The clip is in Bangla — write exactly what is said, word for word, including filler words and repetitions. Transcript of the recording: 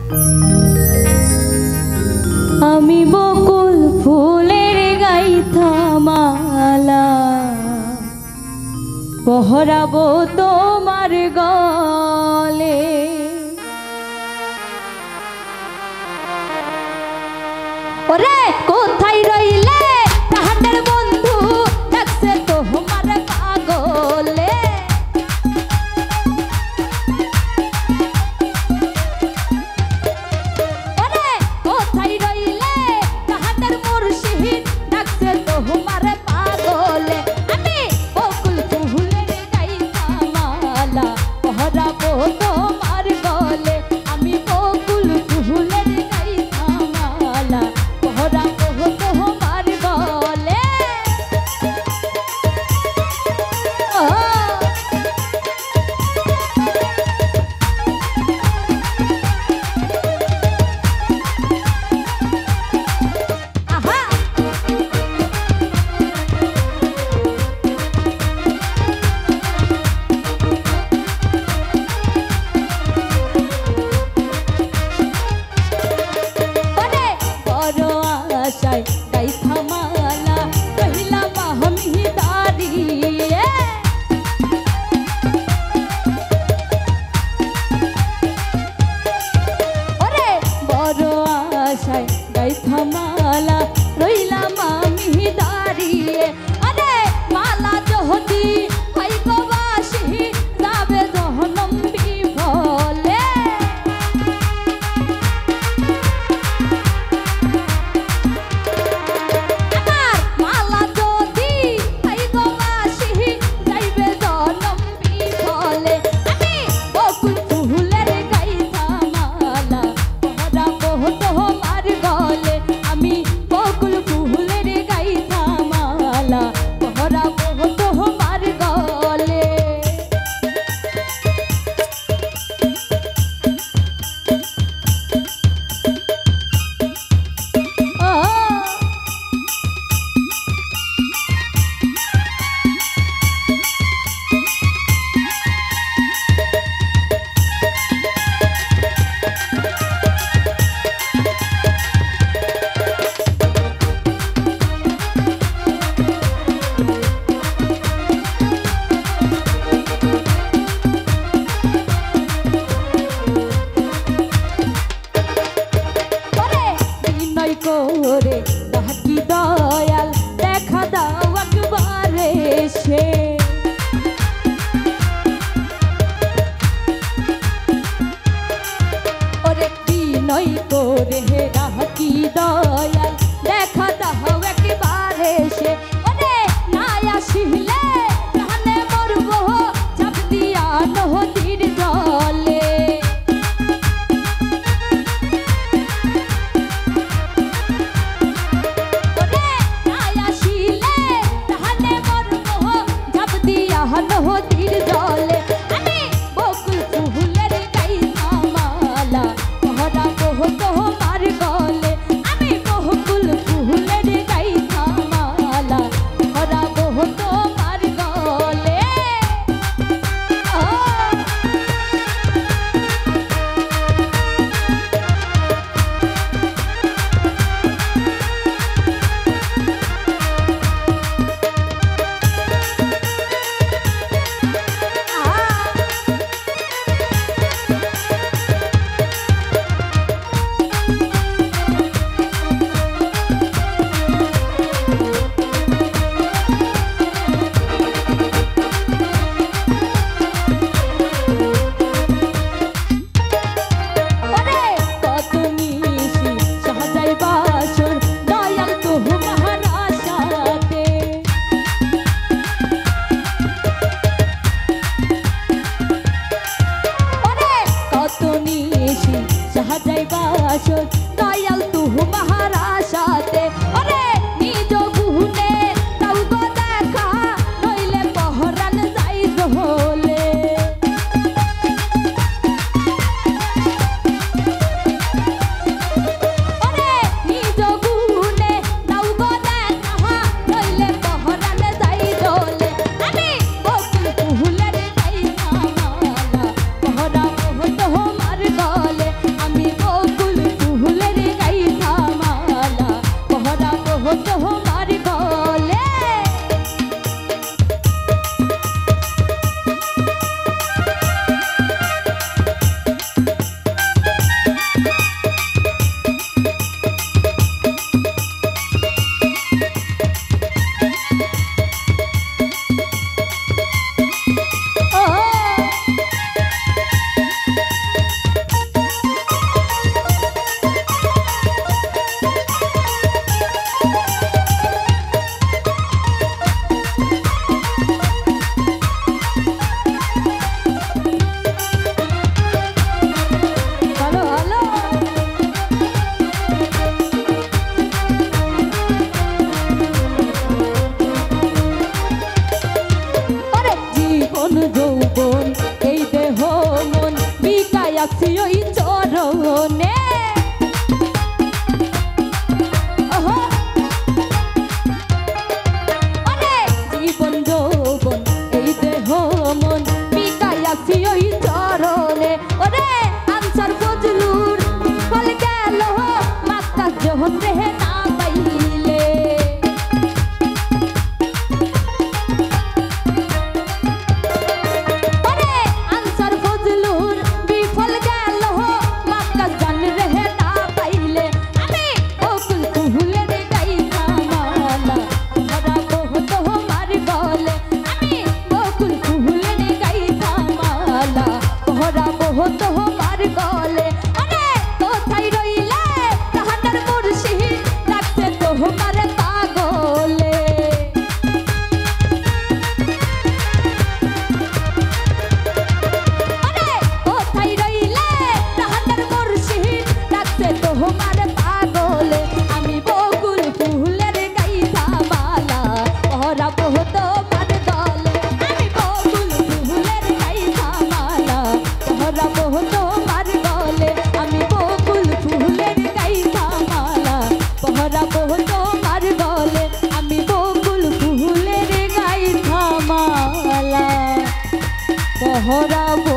আমি বকুল ফুলের গাইথা মালা পহরাবো তোমার গলে। ওরে কোথায় রইলে প্রাণের বন্ধু, ডাকছে তোমার পাগলে। ওরে কোথায় রইলে প্রাণের মুর্শিদ, ডাকছে তোমার পাগলে। আমি বকুল ফুলের গাইথা মালা পহরাবো তোমার গলে। আমি বকুল ফুলের গাইথা মালা পহরাবো তোমার গলে। আহা ওরে বড় আশায় গাইথা মালা রহিলাম আমি দাঁড়িয়ে। ওরে বড় আশায় গাইথা মালা রইলাম আমি দাঁড়িয়ে। আরে মালা যদি হয় গো বাসি, যাবে জহনম বিফলে। আমার মালা যদি হয় গো বাসি, যাইবে জনম বিফলে। আমি বকুল ফুলের গাইথা মালা পহরাবো তোমার গলে। আমি বকুল ফুলের গাইথা মালা পহরাবো তোমার গলে। ও ওরে বিনয় করে ডাকি দয়াল, দেখা দাও একবারে সে। ওরে বিনয় করে ডাকি দয়াল, দেখা দাও একবারে সে। ওরে না আসিলে প্রাণে মরবো ঝাঁপ দিয়া নদীর জলে। ওরে না আসিলে প্রাণে মরবো ঝাঁপ দিয়া নদীর জলে। আমি বকুল ফুলের গাইথা মালা পহরাবো তোমার গলে। আমি মনে জীবন যৌবন এই দেহ মন বিকায়াছি ওই চরণে ওরে আনসার ফজলুর ফল গেল মাত্রা যখন দেহে না পাইলে ওরে আনসার ফজলুর বিফল গেল মাত্রা জান রেহে না পাইলে আমি বকুল ফুলের গাইতা মালা ভরা বহুত মার গলে আমি বকুল ফুলের গাইতা মালা ভরা বহুত মার গলে আরে কোথায় রইলে তাহার মুর্শিদ রাখতে তোমার পাগলে আরে কোথায় রইলে তাহার মুর্শিদ রাখতে তোমার পাগলে আমি বকুল ফুলের গাইতা মালা ভরা বহুত মার গলে আমি বকুল ফুলের গাইতা মালা ভরা বহুত মার গলে আমি বকুল ফুলের গাইতা মালা ভরা বহুত মার গলে আমি বকুল ফুলের গাইতা মালা ভরা